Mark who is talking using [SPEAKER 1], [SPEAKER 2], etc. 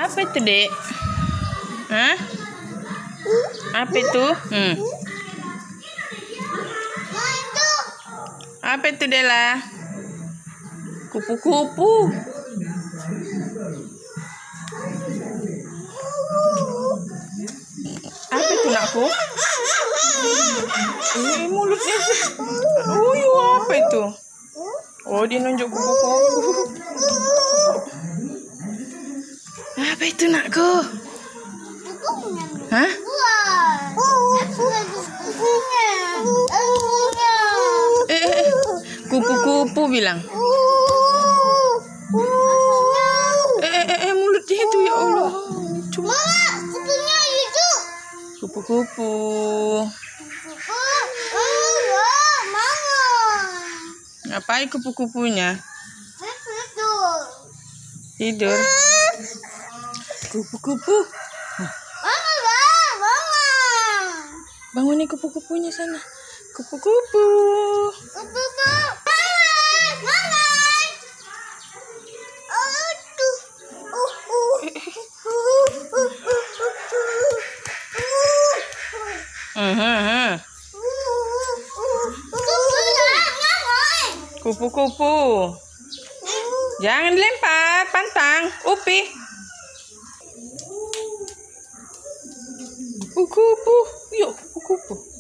[SPEAKER 1] Apa itu, Dek? Hah? Apa itu? Apa itu, Dela? Kupu-kupu. Apa itu, nakku? Ini mulutnya. Apa itu? Oh, dia nunjuk kupu-kupu. Apa itu, nakku? Hah? Kupu-kupu bilang. Mulutnya itu, ya Allah. Cuma kupu-kupu. Ngapain kupu-kupunya? Tidur. Kupu-kupu. Bangun nih kupu-kupunya sana. Kupu-kupu. Kupu-kupu. Jangan dilempar, pantang. Upi. Kupu-kupu. Yuk, kupu-kupu.